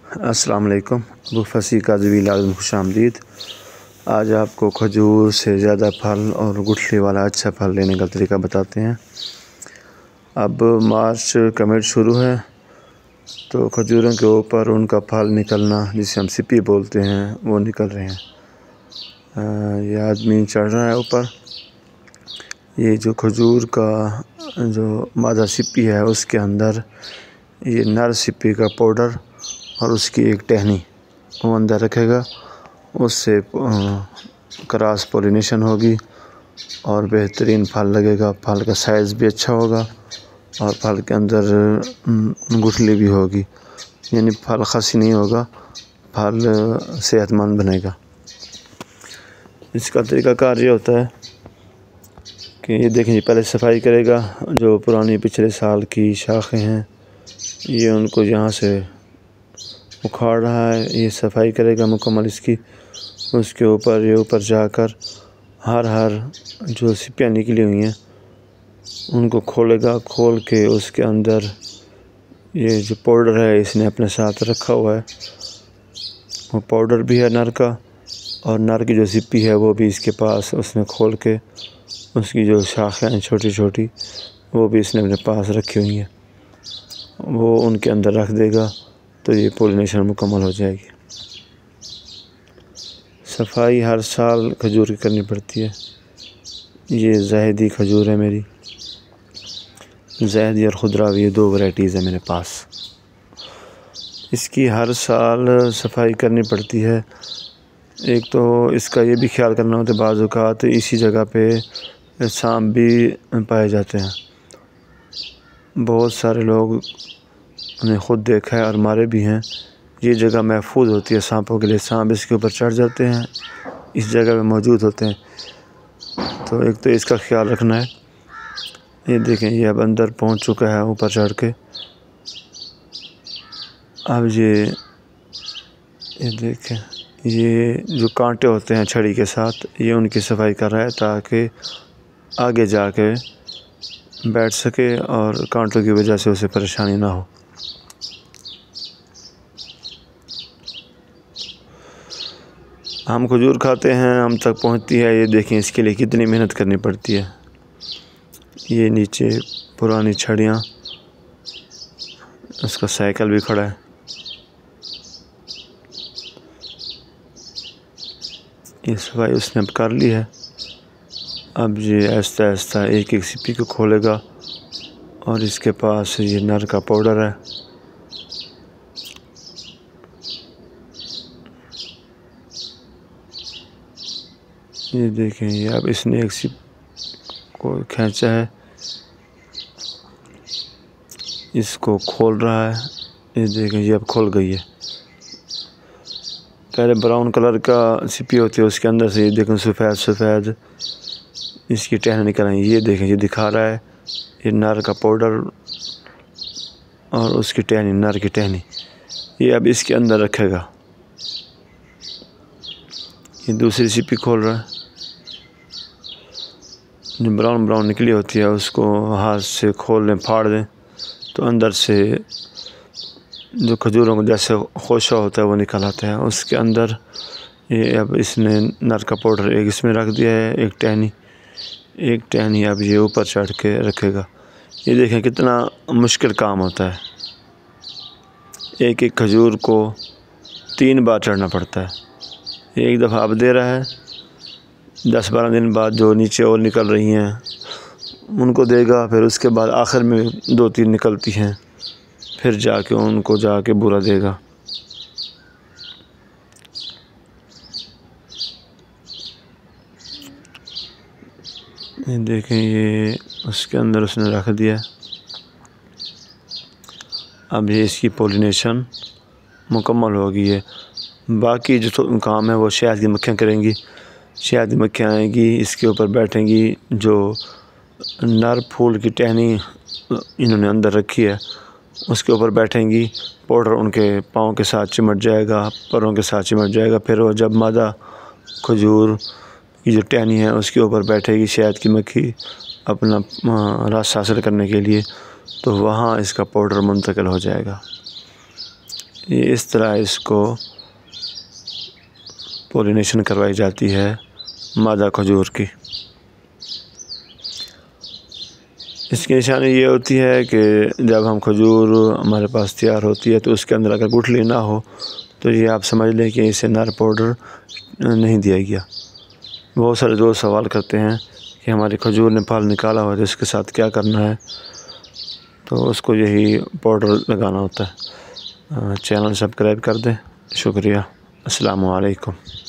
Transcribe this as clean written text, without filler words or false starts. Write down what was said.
अस्सलाम वालेकुम। अबू फसी काज़वी लाज़िम खुशामदीद। आज आपको खजूर से ज़्यादा फल और गुठली वाला अच्छा फल लेने का तरीका बताते हैं। अब मार्च का मिड शुरू है तो खजूरों के ऊपर उनका फल निकलना, जिसे हम सिप्पी बोलते हैं, वो निकल रहे हैं। ये आदमी चढ़ रहा है ऊपर। ये जो खजूर का जो मादा सिप्पी है उसके अंदर ये नर सिप्पी का पाउडर और उसकी एक टहनी वो अंदर रखेगा। उससे क्रॉस पोलिनेशन होगी और बेहतरीन फल लगेगा। फल का साइज़ भी अच्छा होगा और फल के अंदर गुठली भी होगी, यानी फल खसी नहीं होगा, फल सेहतमंद बनेगा। इसका तरीक़ाकार ये होता है कि ये देखें, पहले सफाई करेगा। जो पुरानी पिछले साल की शाखें हैं ये उनको यहाँ से उखाड़ रहा है, ये सफाई करेगा मुकम्मल इसकी। उसके ऊपर ये ऊपर जाकर हर जो सिप्पियाँ निकली हुई हैं उनको खोलेगा। खोल के उसके अंदर ये जो पाउडर है इसने अपने साथ रखा हुआ है, वो पाउडर भी है नर का, और नर की जो सिप्पी है वो भी इसके पास उसने खोल के उसकी जो शाखें हैं छोटी छोटी वो भी इसने अपने पास रखी हुई हैं, वो उनके अंदर रख देगा तो ये पोलिनेशन मुकम्मल हो जाएगी। सफाई हर साल खजूर की करनी पड़ती है। ये ज़ाहिदी खजूर है मेरी, ज़ाहिदी और खुदरावी, ये दो वैराइटीज़ है मेरे पास। इसकी हर साल सफाई करनी पड़ती है। एक तो इसका ये भी ख्याल करना होता है, बाज़ औक़ात इसी जगह पे सांप भी पाए जाते हैं। बहुत सारे लोग ने ख़ुद देखा है और मारे भी हैं। ये जगह महफूज होती है सांपों के लिए, सांप इसके ऊपर चढ़ जाते हैं, इस जगह पे मौजूद होते हैं। तो एक तो इसका ख्याल रखना है। ये देखें, ये अब अंदर पहुंच चुका है ऊपर चढ़ के। अब ये देखें, ये जो कांटे होते हैं छड़ी के साथ, ये उनकी सफाई कर रहा है ताकि आगे जाके बैठ सके और कांटों की वजह से उसे परेशानी ना हो। हम खजूर खाते हैं, हम तक पहुंचती है। ये देखें इसके लिए कितनी मेहनत करनी पड़ती है। ये नीचे पुरानी छड़ियाँ, उसका साइकिल भी खड़ा है। ये सफाई उसने अब कर ली है। अब ये आहिस्ता आहिस्ता एक एक सिप्पी को खोलेगा और इसके पास ये नर का पाउडर है। ये देखें, ये अब इसने एक सिप को खींचा है, इसको खोल रहा है। ये देखें, ये अब खुल गई है। पहले ब्राउन कलर का सिप्पी होती है, उसके अंदर से ये देखें सफ़ेद इसकी टहनी निकल आई। ये देखें, ये दिखा रहा है ये नर का पाउडर और उसकी टहनी, नर की टहनी, ये अब इसके अंदर रखेगा। ये दूसरी सिप्पी खोल रहा है। जो ब्राउन निकली होती है उसको हाथ से खोल लें, फाड़ दें तो अंदर से जो खजूरों को जैसे खोशा होता है वो निकल आता है। उसके अंदर ये अब इसने नर का पाउडर एक इसमें रख दिया है, एक टहनी अब ये ऊपर चढ़ के रखेगा। ये देखें कितना मुश्किल काम होता है। एक एक खजूर को 3 बार चढ़ना पड़ता है। एक दफ़ा अब दे रहा है, 10-12 दिन बाद जो नीचे और निकल रही हैं उनको देगा, फिर उसके बाद आखिर में 2-3 निकलती हैं, फिर जाके उनको बुरा देगा। ये देखें, ये उसके अंदर उसने रख दिया। अब ये इसकी पोलिनेशन मुकम्मल हो गई है। बाकी जो काम है वो शहद की मक्खियाँ करेंगी। शहद की मक्खियाँ आएंगी, इसके ऊपर बैठेंगी। जो नर फूल की टहनी इन्होंने अंदर रखी है उसके ऊपर बैठेंगी। पाउडर उनके पाँव के साथ चिमट जाएगा, पैरों के साथ चिमट जाएगा। फिर वो जब मादा खजूर की जो टहनी है उसके ऊपर बैठेगी शहद की मक्खी अपना रस हासिल करने के लिए, तो वहाँ इसका पाउडर मुंतकिल हो जाएगा। ये इस तरह इसको पोलिनेशन करवाई जाती है मादा खजूर की। इसकी निशानी ये होती है कि जब हम खजूर हमारे पास तैयार होती है तो उसके अंदर अगर गुठली ना हो तो ये आप समझ लें कि इसे नर पाउडर नहीं दिया गया। बहुत सारे दोस्त सवाल करते हैं कि हमारी खजूर ने फल निकाला हो तो इसके साथ क्या करना है, तो उसको यही पाउडर लगाना होता है। चैनल सब्सक्राइब कर दें। शुक्रिया। अस्सलामु अलैकुम।